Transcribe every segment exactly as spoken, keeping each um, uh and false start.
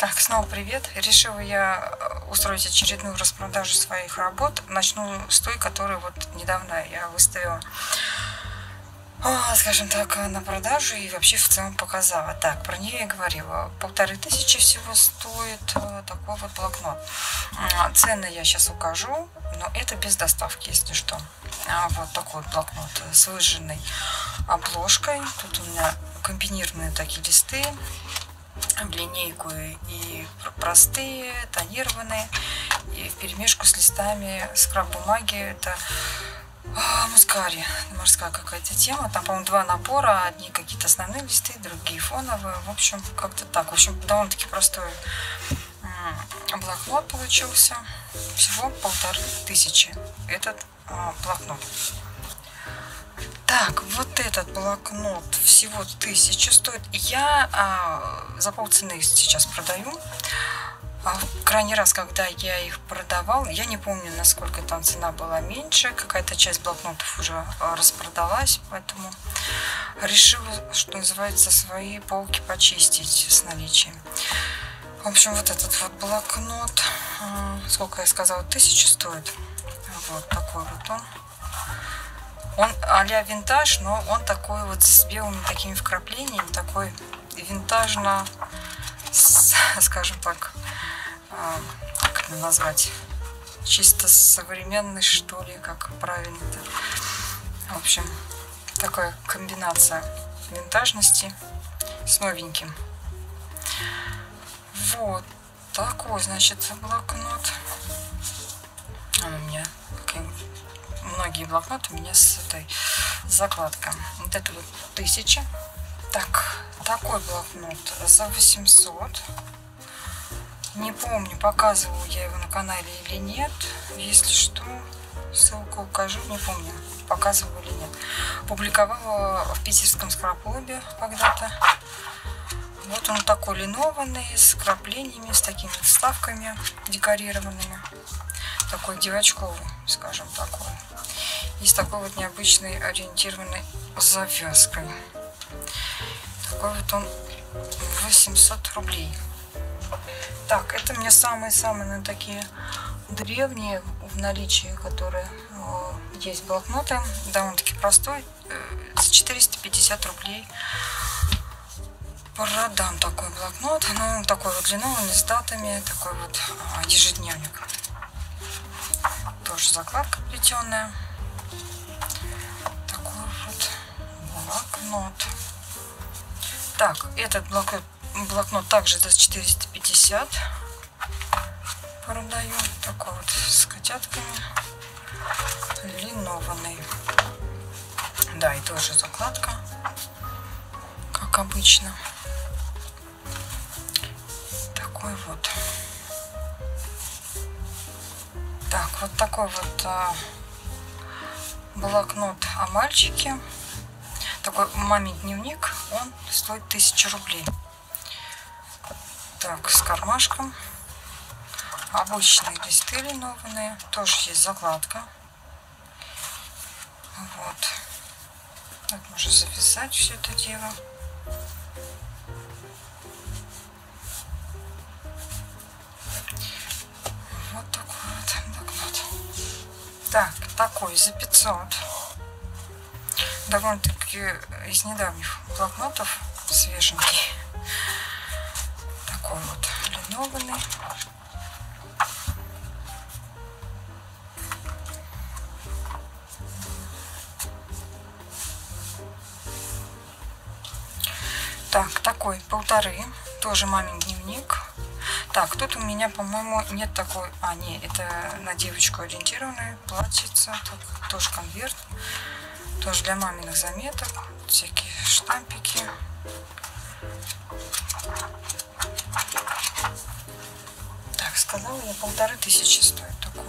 Так, снова привет. Решила я устроить очередную распродажу своих работ. Начну с той, которую вот недавно я выставила, скажем так, на продажу и вообще в целом показала. Так, про нее я говорила. Полторы тысячи всего стоит такой вот блокнот. Цены я сейчас укажу, но это без доставки, если что. Вот такой вот блокнот с выжженной обложкой. Тут у меня комбинированные такие листы в линейку и простые, тонированные, и вперемешку с листами скраб-бумаги. Это а, мускари, морская какая-то тема. Там, по-моему, два набора. Одни какие-то основные листы, другие фоновые. В общем, как-то так. В общем, довольно-таки простой блокнот получился. Всего полторы тысячи этот а, блокнот. Так, вот этот блокнот всего тысячу стоит. Я а, за полцены сейчас продаю. А крайний раз, когда я их продавал, я не помню, насколько там цена была меньше. Какая-то часть блокнотов уже распродалась, поэтому решила, что называется, свои полки почистить с наличием. В общем, вот этот вот блокнот, сколько я сказала, тысячу стоит. Вот такой вот он. Он а-ля винтаж, но он такой вот с белыми такими вкраплениями, такой винтажно, скажем так, как это назвать, чисто современный, что ли, как правильно-то. В общем, такая комбинация винтажности с новеньким. Вот такой, значит, блокнот. Он у меня, как многие блокноты, у меня с этой закладкой. Вот это вот тысяча. Так, такой блокнот за восемьсот. Не помню, показывала я его на канале или нет. Если что, ссылку укажу, не помню, показывала или нет. Публиковала в питерском скраб-лобе когда-то. Вот он такой линованный, с краплениями, с такими вставками декорированными. Такой девочковый, скажем, такой. И с такой вот необычной ориентированной завязкой. Такой вот он восемьсот рублей. Так, это мне самые-самые, ну, такие древние в наличии, которые э, есть блокноты. Довольно-таки простой. Э, за четыреста пятьдесят рублей продам такой блокнот. Ну, он такой вот линованный, с датами. Такой вот э, ежедневник. Тоже закладка плетеная. Такой вот блокнот. Так, этот блокнот, блокнот также за четыреста пятьдесят продаю. Такой вот с котятками. Линованный. Да, и тоже закладка, как обычно. Такой вот. Так, вот такой вот а, блокнот о мальчике. Такой мамин дневник. Он стоит тысячу рублей. Так, с кармашком. Обычные листы линованные. Тоже есть закладка. Вот. Так, можно завязать все это дело. Вот такой вот блокнот. Так, такой за пятьсот. Довольно-таки из недавних блокнотов, свеженький. Такой вот линованный. Так, такой полторы, тоже мамин дневник. Так, тут у меня, по-моему, нет такой... А, нет, это на девочку ориентированное платьице. Так, тоже конверт. Тоже для маминых заметок. Всякие штампики. Так, сказала я, полторы тысячи стоит такой.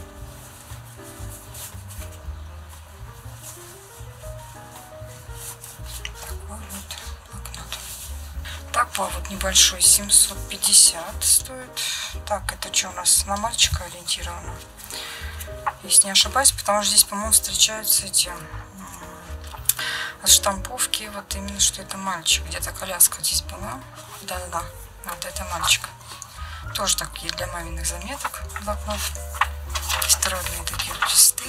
Такой вот блокнот. Такой вот небольшой, семьсот пятьдесят стоит. Так, это что у нас на мальчика ориентировано? Если не ошибаюсь, потому что здесь, по-моему, встречаются эти штамповки. Вот именно, что это мальчик. Где-то коляска здесь была. Да-да-да, вот это мальчик. Тоже такие для маминых заметок блокнот. Эстрадные такие вот листы.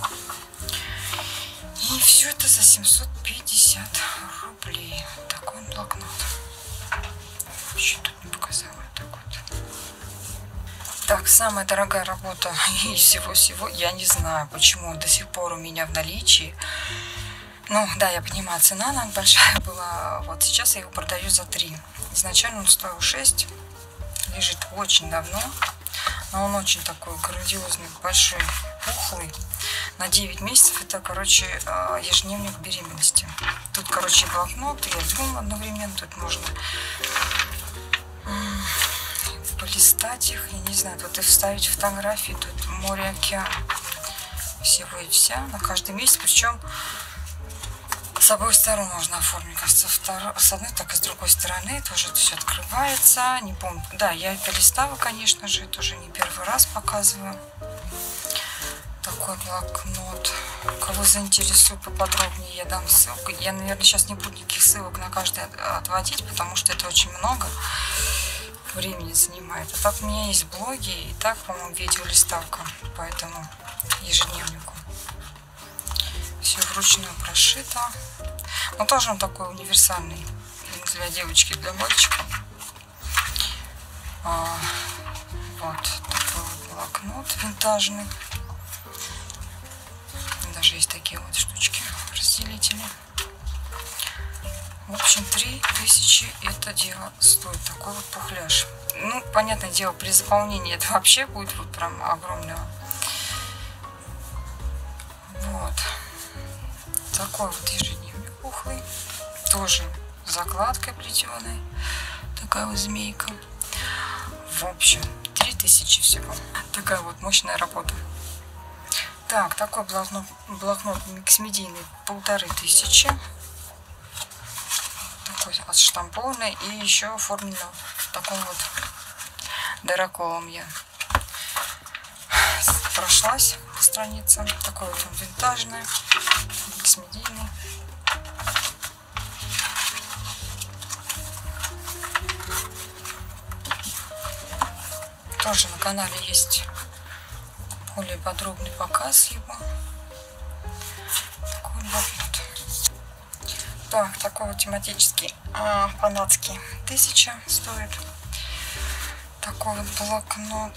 И все это за семьсот пятьдесят рублей. Такой блокнот. Еще тут не показала. Так вот. Так, самая дорогая работа из всего-всего. Я не знаю, почему до сих пор у меня в наличии. Ну, да, я понимаю, цена она большая была. Вот сейчас я его продаю за три. Изначально он стоил шесть. Лежит очень давно. Но он очень такой грандиозный, большой, пухлый. На девять месяцев это, короче, ежедневник беременности. Тут, короче, блокнот и альбом одновременно. Тут можно полистать их, я не знаю, тут и вставить фотографии. Тут море, океан. Всего и вся. На каждый месяц. Причем с обоих сторон можно оформить. Кажется, второй, с одной, так и с другой стороны. Тоже это все открывается. Не помню. Да, я это листала, конечно же. Тоже не первый раз показываю. Такой блокнот. Кого заинтересует поподробнее, я дам ссылку. Я, наверное, сейчас не буду никаких ссылок на каждый отводить, потому что это очень много времени занимает. А так у меня есть блоги и так, по-моему, видеолиставка по этому ежедневнику. Все вручную прошито. Но тоже он такой универсальный для девочки, для мальчика. А, вот такой вот блокнот винтажный. Даже есть такие вот штучки, разделители. В общем, три тысячи это дело стоит. Такой вот пухляж. Ну, понятное дело, при заполнении это вообще будет вот прям огромного. Вот. Такой вот ежедневник пухлый. Тоже закладкой плетеной. Такая вот змейка. В общем, три тысячи всего. Такая вот мощная работа. Так, такой блокнот, блокнот микс-медийный, полторы тысячи. Такой отштампованный и еще оформлен в таком вот дыроколом я. Прошлась по страницам. Такой вот он винтажный, микс-медийный. Тоже на канале есть более подробный показ его. Такой блокнот. Так, такой вот тематический, а, фанатский. Тысяча стоит. Такой вот блокнот.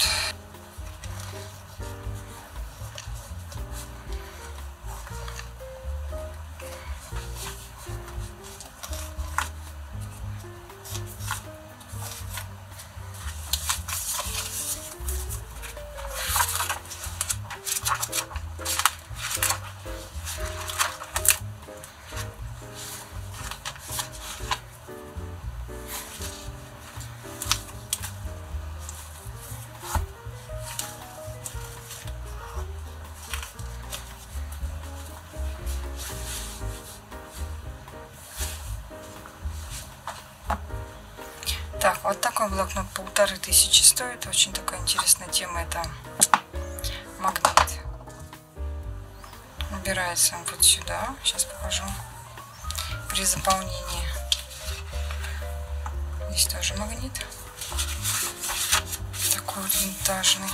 Так, вот такой блокнот полторы тысячи стоит. Очень такая интересная тема. Это магнит. Убирается он вот сюда. Сейчас покажу. При заполнении. Здесь тоже магнит. Такой вот винтажный.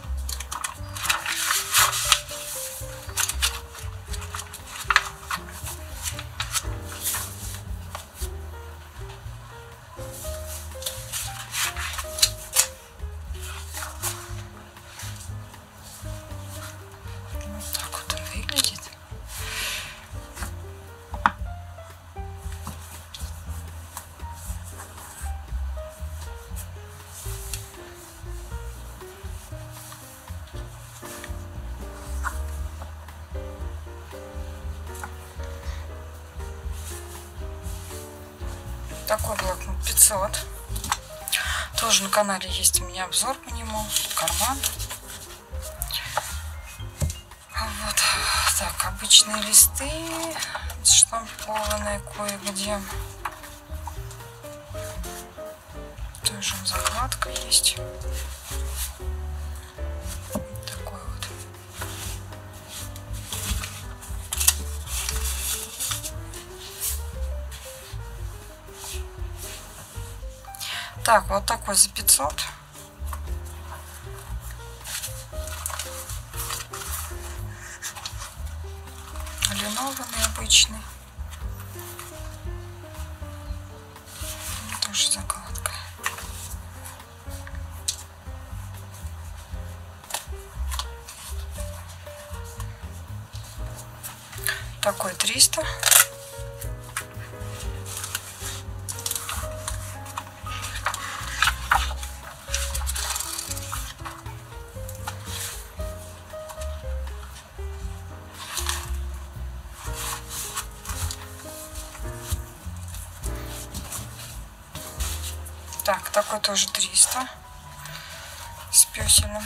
Такой блокнот пятьсот. Тоже на канале есть у меня обзор по нему. Карман. Вот. Так, обычные листы. Штампованные кое-где. Тоже закладка есть. Такой вот. Так, вот такой за пятьсот. линованный обычный. Тоже закладка. Такой триста. Так, такой тоже триста с пёселем.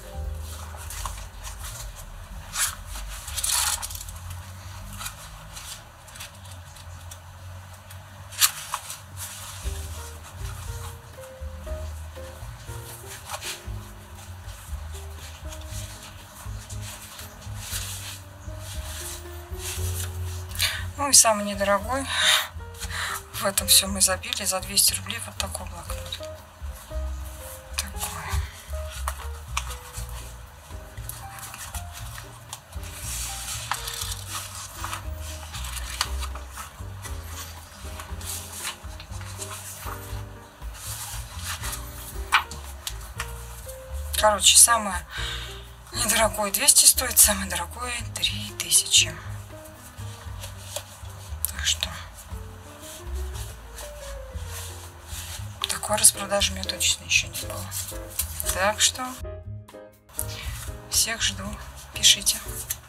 Ну и самый недорогой. В этом все мы забили за двести рублей вот такой блокнот. Такой. Короче, самое недорогое двести стоит, самое дорогое три тысячи. Так что такой распродажи у меня точно еще не было. Так что всех жду. Пишите.